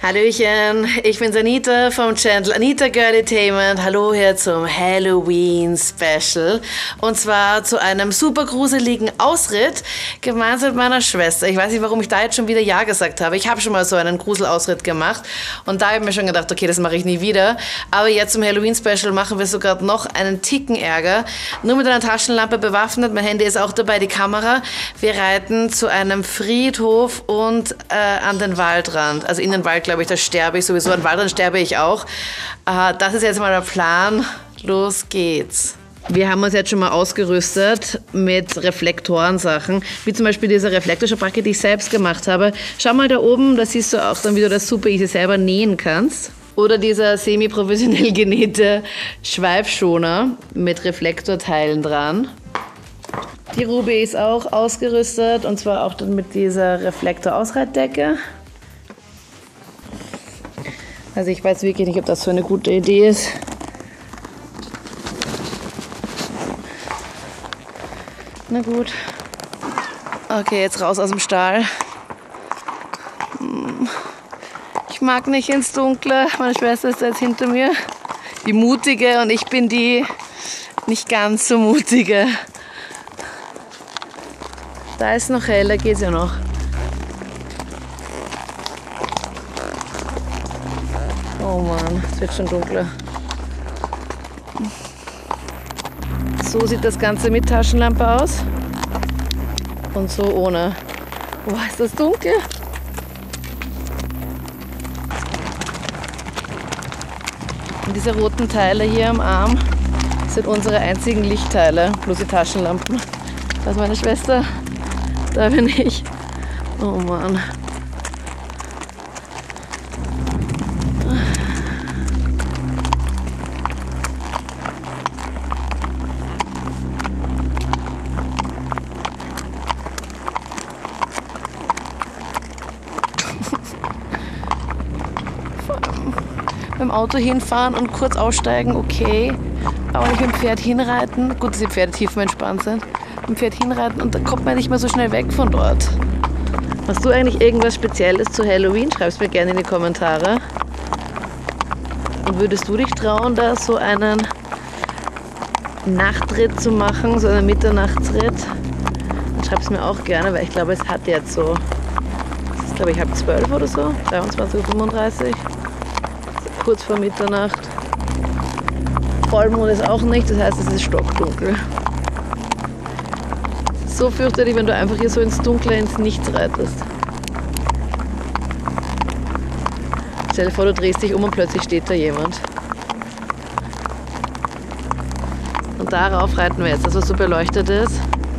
Hallöchen, ich bin's Anita vom Channel Anita Girlitainment. Hallo hier zum Halloween Special. Und zwar zu einem super gruseligen Ausritt gemeinsam mit meiner Schwester. Ich weiß nicht, warum ich da jetzt schon wieder Ja gesagt habe. Ich habe schon mal so einen Gruselausritt gemacht und da habe ich mir schon gedacht, okay, das mache ich nie wieder. Aber jetzt zum Halloween Special machen wir sogar noch einen Ticken Ärger. Nur mit einer Taschenlampe bewaffnet, mein Handy ist auch dabei, die Kamera. Wir reiten zu einem Friedhof und an den Waldrand, also in den Wald, glaube ich, da sterbe ich sowieso, an Waldrand sterbe ich auch. Das ist jetzt mal der Plan. Los geht's. Wir haben uns jetzt schon mal ausgerüstet mit Reflektorensachen, wie zum Beispiel diese Reflektorschabracke, die ich selbst gemacht habe. Schau mal da oben, da siehst du auch dann, wie du das super easy selber nähen kannst. Oder dieser semi-professionell genähte Schweifschoner mit Reflektorteilen dran. Die Ruby ist auch ausgerüstet und zwar auch dann mit dieser Reflektor-Ausreitdecke. Also ich weiß wirklich nicht, ob das so eine gute Idee ist. Na gut. Okay, jetzt raus aus dem Stall. Ich mag nicht ins Dunkle. Meine Schwester ist jetzt hinter mir. Die Mutige und ich bin die nicht ganz so Mutige. Da ist noch hell, da geht's ja noch. Oh Mann, es wird schon dunkler. So sieht das Ganze mit Taschenlampe aus. Und so ohne. Boah, ist das dunkel? Und diese roten Teile hier am Arm sind unsere einzigen Lichtteile, plus die Taschenlampen. Da ist meine Schwester, da bin ich. Oh Mann. Beim Auto hinfahren und kurz aussteigen, okay. Aber nicht mit dem Pferd hinreiten. Gut, dass die Pferde tiefenentspannt sind. Mit dem Pferd hinreiten und dann kommt man nicht mehr so schnell weg von dort. Hast du eigentlich irgendwas Spezielles zu Halloween? Schreib es mir gerne in die Kommentare. Und würdest du dich trauen, da so einen Nachtritt zu machen, so einen Mitternachtsritt? Dann schreib es mir auch gerne, weil ich glaube, es hat jetzt so, das ist glaube ich halb 12 oder so, 23:35 Uhr. Kurz vor Mitternacht. Vollmond ist auch nicht, das heißt, es ist stockdunkel. So fürchterlich, wenn du einfach hier so ins Dunkle, ins Nichts reitest. Stell dir vor, du drehst dich um und plötzlich steht da jemand. Und darauf reiten wir jetzt, das was so beleuchtet ist.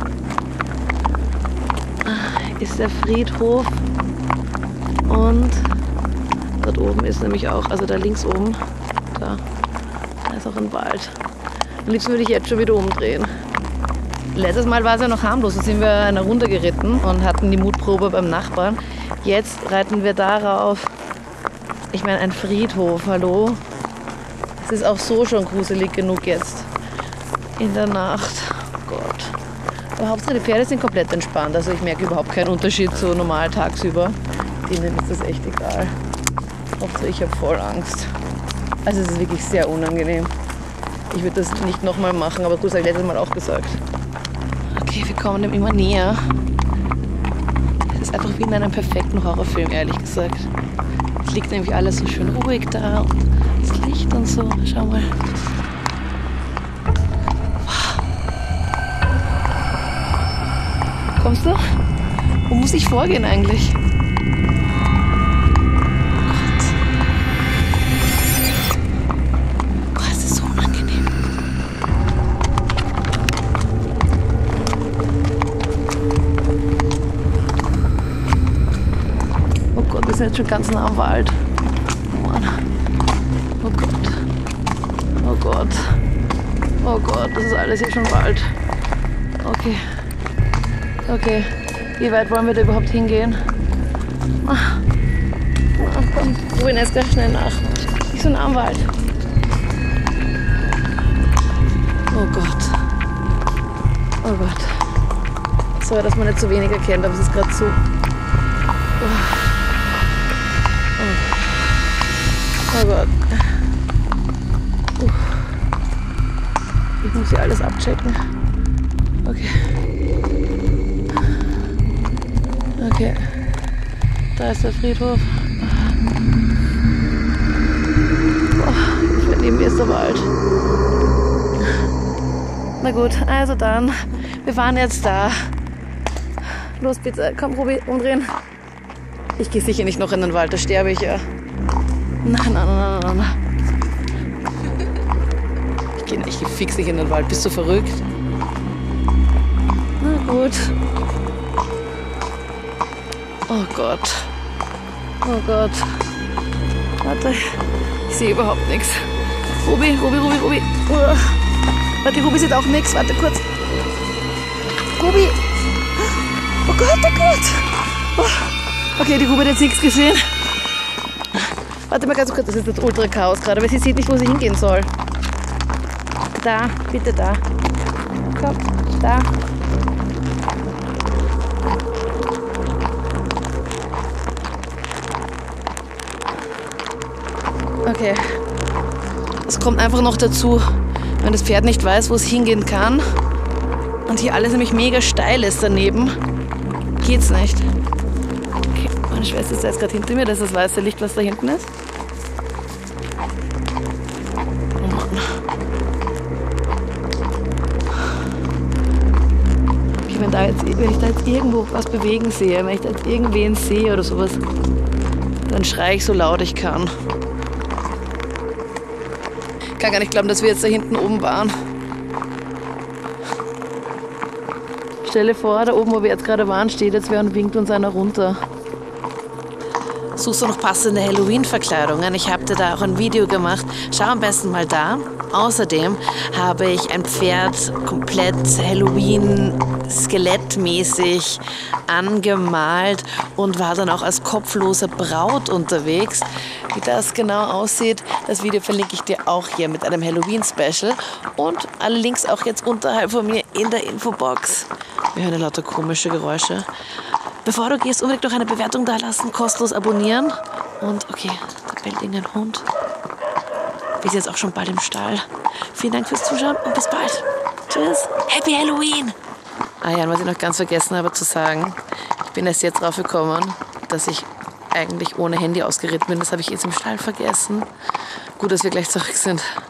Ist der Friedhof und dort oben ist nämlich auch, also da links oben, da ist auch ein Wald. Am liebsten würde ich jetzt schon wieder umdrehen. Letztes Mal war es ja noch harmlos, da sind wir eine Runde geritten und hatten die Mutprobe beim Nachbarn. Jetzt reiten wir darauf, ich meine ein Friedhof, hallo? Es ist auch so schon gruselig genug jetzt in der Nacht. Oh Gott. Aber Hauptsache die Pferde sind komplett entspannt, also ich merke überhaupt keinen Unterschied zu normal tagsüber. Denen ist das echt egal. Hauptsache ich habe voll Angst. Also es ist wirklich sehr unangenehm. Ich würde das nicht nochmal machen, aber gut, das habe ich letztes Mal auch gesagt. Okay, wir kommen dem immer näher. Es ist einfach wie in einem perfekten Horrorfilm, ehrlich gesagt. Es liegt nämlich alles so schön ruhig da und das Licht und so. Schau mal. Wow. Kommst du? Wo muss ich vorgehen eigentlich? Wir sind jetzt schon ganz nah am Wald. Oh Mann. Oh Gott. Oh Gott. Oh Gott, das ist alles hier schon Wald. Okay. Okay. Wie weit wollen wir da überhaupt hingehen? Ach, komm, Ruin erst gleich schnell nach. Nicht so nah am Wald. Oh Gott. Oh Gott. Sorry, dass man nicht so wenig erkennt, aber es ist gerade so. Oh. Oh. Oh Gott. Ich muss hier alles abchecken. Okay. Okay. Da ist der Friedhof. Boah, neben mir ist der Wald. Na gut, also dann. Wir waren jetzt da. Los bitte, komm Ruby, umdrehen. Ich gehe sicher nicht noch in den Wald, da sterbe ich ja. Nein. Ich geh fix nicht in den Wald, bist du verrückt? Na gut. Oh Gott. Oh Gott. Warte, ich sehe überhaupt nichts. Ruby. Warte, Ruby sieht auch nichts. Warte kurz. Ruby. Oh Gott. Oh. Okay, die Ruby hat jetzt nichts gesehen. Warte mal ganz kurz, das ist das Ultra-Chaos gerade, weil sie sieht nicht, wo sie hingehen soll. Da, bitte da. Komm, da. Okay. Es kommt einfach noch dazu, wenn das Pferd nicht weiß, wo es hingehen kann und hier alles nämlich mega steil ist daneben, geht's nicht. Okay, meine Schwester ist jetzt gerade hinter mir, das ist das weiße Licht, was da hinten ist. Oh Mann. Okay, wenn ich da jetzt irgendwo was bewegen sehe, wenn ich da jetzt irgendwen sehe oder sowas, dann schreie ich so laut ich kann. Ich kann gar nicht glauben, dass wir jetzt da hinten oben waren. Stell dir vor, da oben, wo wir jetzt gerade waren, steht jetzt wer und winkt uns einer runter. Suchst du noch passende Halloween-Verkleidungen? Ich habe dir da auch ein Video gemacht. Schau am besten mal da. Außerdem habe ich ein Pferd komplett Halloween-skelettmäßig angemalt und war dann auch als kopflose Braut unterwegs. Wie das genau aussieht, das Video verlinke ich dir auch hier mit einem Halloween-Special und alle Links auch jetzt unterhalb von mir in der Infobox. Wir hören lauter komische Geräusche. Bevor du gehst, unbedingt noch eine Bewertung da lassen, kostenlos abonnieren. Und okay, da bellt irgendein Hund. Wir sind jetzt auch schon bald im Stall. Vielen Dank fürs Zuschauen und bis bald. Tschüss. Happy Halloween! Ah ja, und was ich noch ganz vergessen habe zu sagen, ich bin erst jetzt drauf gekommen, dass ich eigentlich ohne Handy ausgeritten bin. Das habe ich jetzt im Stall vergessen. Gut, dass wir gleich zurück sind.